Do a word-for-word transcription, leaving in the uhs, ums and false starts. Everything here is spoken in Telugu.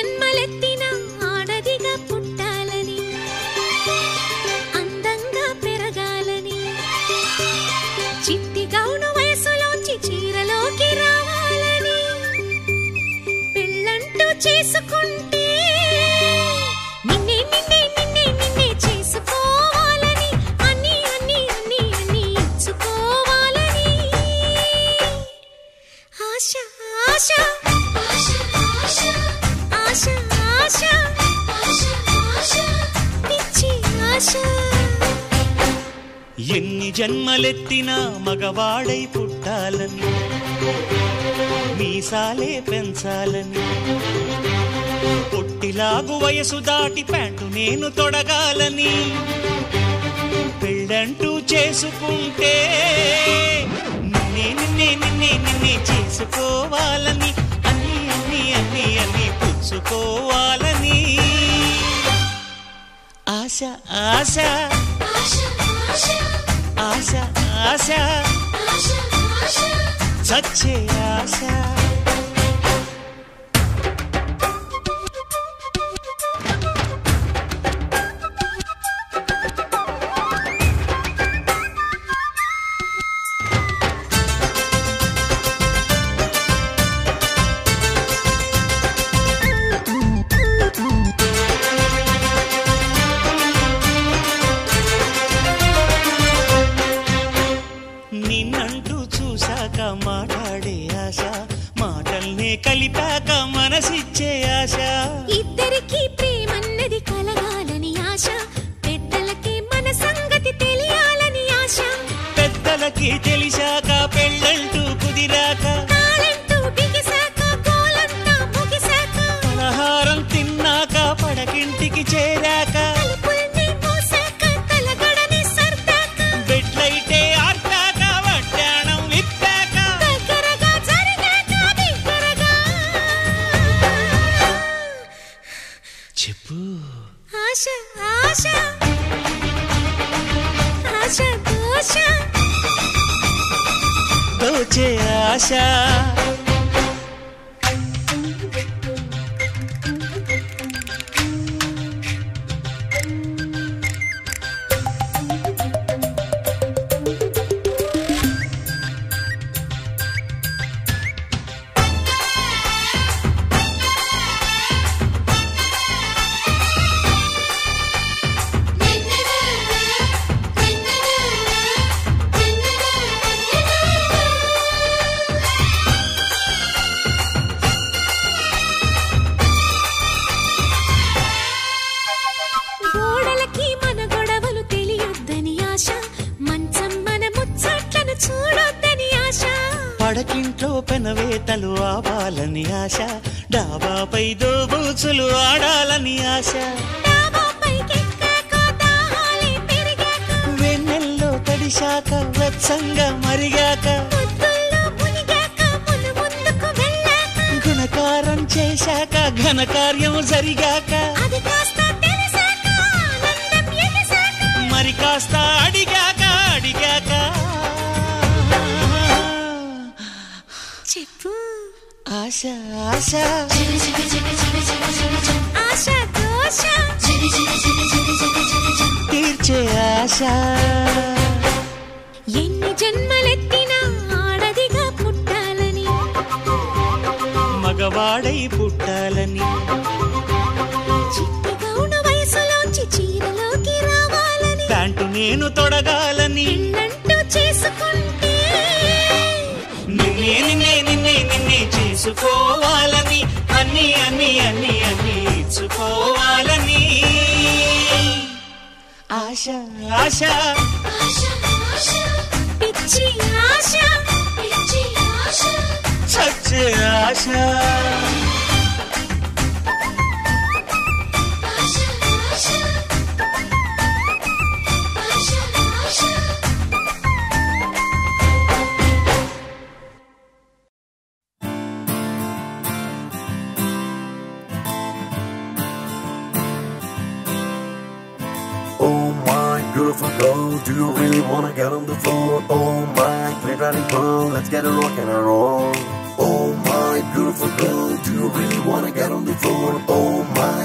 జన్మలెత్తిన ఆడదిగా పుట్టాలని అందంగా పెరగాలని చిట్టి గౌను వయసులోంచి చీరలోకి రావాలని పెళ్ళంటూ చేసుకుంటే నిన్నే నిన్నే నిన్నే నిన్నే చేసుకోవాలని అన్ని అన్ని అన్ని అన్ని ఇచ్చుకోవాలని ఆశ ఆశ ఆశ ఆశ ఆశ పిచ్చి ఆశ. ఎన్ని జన్మలెత్తినా మగవాడై పుట్టాలని మీసాలే పెంచాలని పొట్టిలాగు వయసు దాటి ప్యాంటు నేను తొడగాలని పెళ్ళంటూ చేసుకుంటే నిన్నే నిన్నే నిన్నే నిన్నే చేసుకోవాలని అన్ని అన్ని అన్ని అన్ని పుచ్చుకోవాలని ఆశ ఆశ ఆశ ఆశ సచ్చే ఆశ. నిన్నంటూ చూశాక మాట్లాడే ఆశ మాటల్నే కలిపాక మనసిచ్చే ఆశ ఇద్దరికి ప్రేమన్నది కలగాలని ఆశ పెద్దలకి మన సంగతి తెలియాలని ఆశ పెద్దలకి తెలిసాక పెళ్ళంటూ కుదిరాక తాళంటూ బిగిసాక గోలంతా ముగిసాక పలహారం తిన్నాక పడకింటికి చేరాక తలుపుల్ని మూసాక తలగడని సర్దాక బెడ్లైటే ఆర్పాక వడ్డాణం విప్పాక దగ్గరగా జరిగాక దగ్గరగా చెప్పు ఆశ ఆశ ఆశ దోష దోచే ఆశ. గోడలకి మన గొడవలు తెలియొద్దని ఆశ మంచం మన ముచ్చట్లను చూడొద్దని ఆశ పడకింట్లో పెనవేతలు ఆవాలని ఆశ డాబాపై దోబూచులు ఆడాలని ఆశ డాబాపైకెక్కాక దాహాలే పెరిగాక వెన్నెల్లో తడిశాక వెచ్చంగా మరిగాక ముద్దుల్లో మునిగాక మును ముందుకు వెళ్ళాక గుణకారం చేశాక ఘనకార్యం జరిగాక అది కాస్త తెలిసాక ఆనందం ఎగసాక మరి కాస్త అడిగాక అడిగాక చెప్పు ఆశ ఆశ ఆశ దోష తీర్చే ఆశ. ఎన్ని జన్మలెత్తినా ఆడదిగా పుట్టాలని మగవాడై పుట్టాలని చిట్టి గౌను వయసులోంచి చీరలోకి రావాలని ప్యాంటు నేను తొడగాలని పెళ్ళంటూ చేసుకుంటే నిన్నే నిన్నే నిన్నే నిన్నే చేసుకోవాలని అన్ని అన్ని అన్ని అన్ని ఇచ్చుకోవాలని ఆశ ఆశ పిచ్చి ఆశ పిచ్చి ఆశ సచ్చే ఆశ. Beautiful girl, do you really wanna get on the floor? Oh my, play riding pearl, let's get a rock and a roll. Oh my beautiful girl, do you you really wanna get on the floor? Oh my.